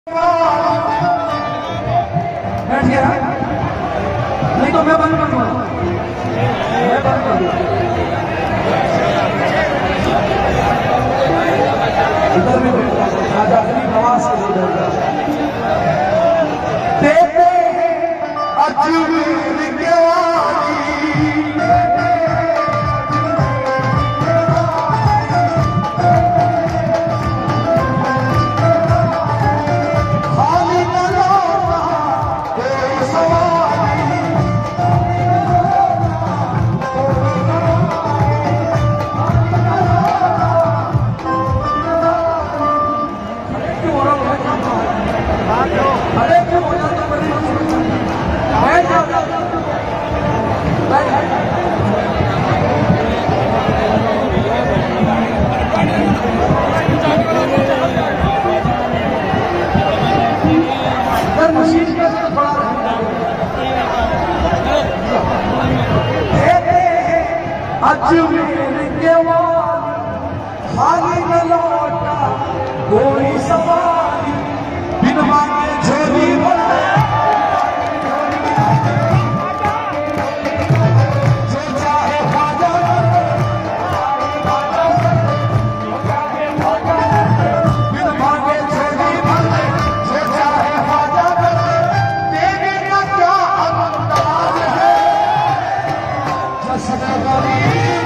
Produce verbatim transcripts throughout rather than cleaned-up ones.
बैठ गया नहीं तो मैं बंद कर दूंगा, मैं बंद कर दूंगा। इधर में बैठता राजा अपनी नवाज से इधर देते अजूबे के वाली अजमेर के वाली खाली न लौटा कोई सवारी बिन मांगे झोली भरे जो चाहे ख्वाजा बिन मांगे झोली भरे जो चाहे ख्वाजा देने का क्या अंदाज है जश्न गरीब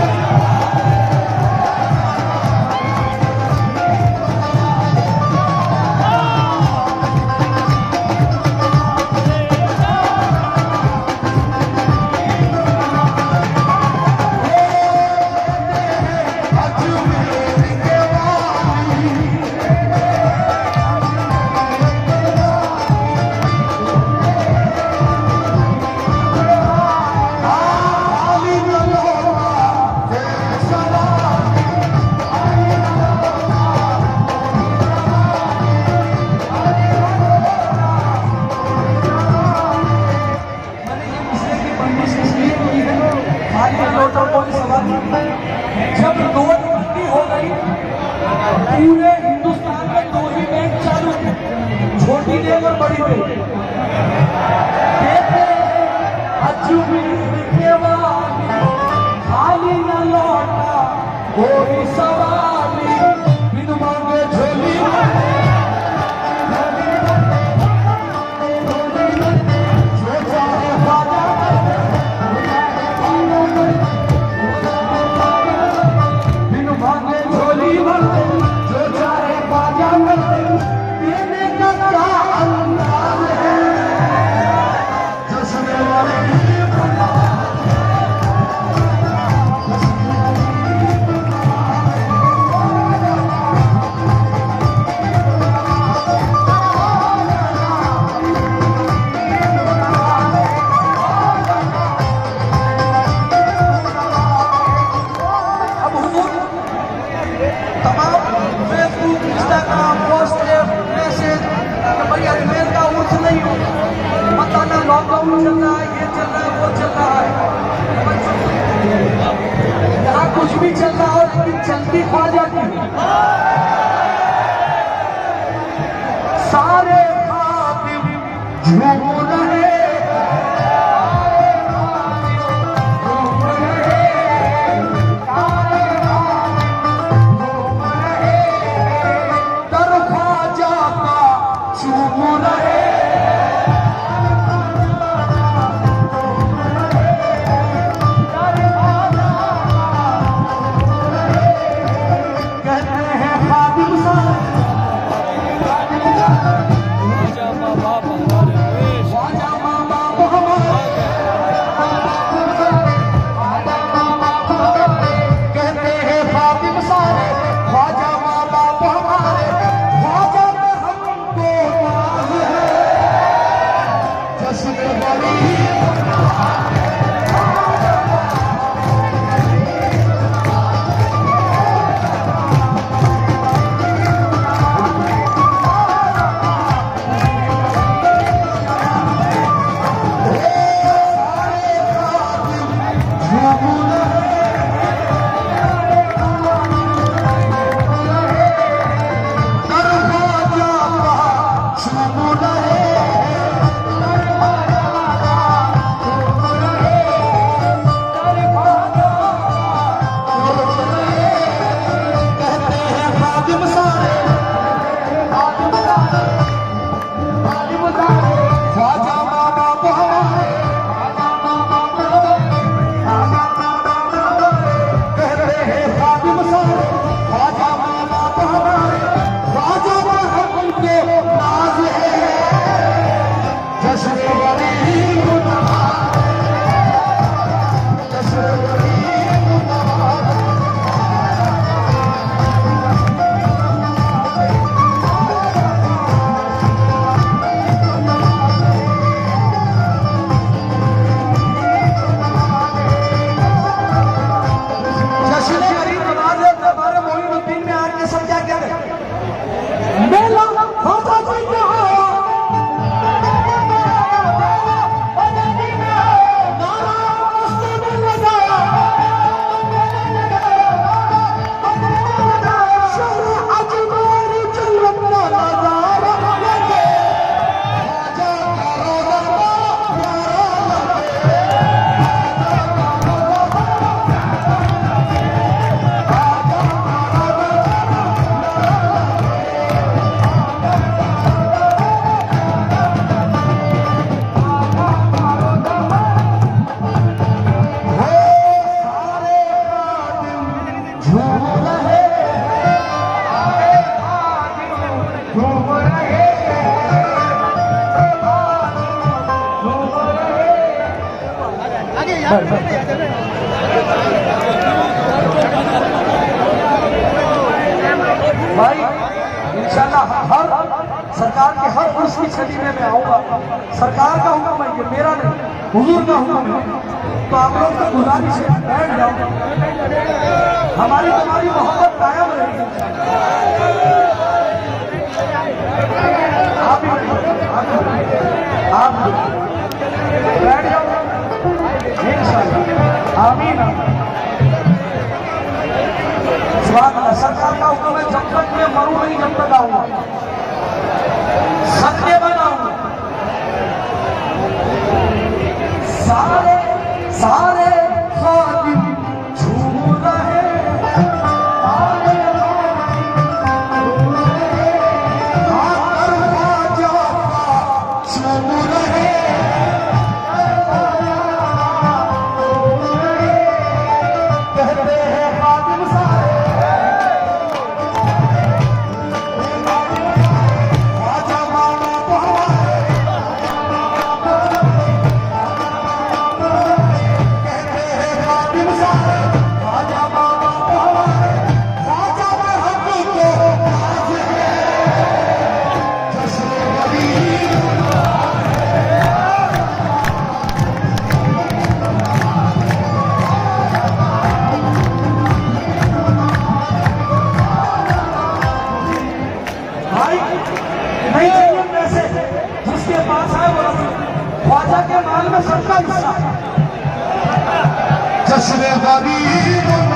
जब नोटबंदी हो गई पूरे हिंदुस्तान में दो ही बैंक चालू थे, छोटी बैंक और बड़ी बैंक। अजमेर के वाली खाली न लौटा कोई सवारी बिन मांगे झोली जो चाहे ख्वाजा जो चाहे बाजा करते देने का क्या अंदाज है जश्न वाले लॉकडाउन चल रहा है, ये चल रहा है, वो चल रहा है, यहाँ कुछ भी चल रहा हो लेकिन चलती ख्वाजा की सारे खातिब झूम रहे दर ख्वाजा का चूम रहे भाई इंशाल्लाह हर सरकार के हर वर्ष की छठी में मैं आऊंगा। सरकार का हुक्म है, ये मेरा नहीं, हुजूर का हुक्म है। तो आप लोग तो गुजारिश है, बैठ जाओ, हमारी तुम्हारी मोहब्बत कायम रहेगी। आप आप बैठ जाओ इंशाल्लाह। आमीन। सरकार का हुक्म है, जब तक मैं मरूं नहीं, जब तक आऊंगा सत्य बनाऊंगा। सारे सारे खादिम झूम रहे, झूम रहे, कहते हैं खादिम सारे नहीं चाहिए पैसे, जिसके पास है वो ख्वाजा के माल में सबका हिस्सा। जश्न गरीब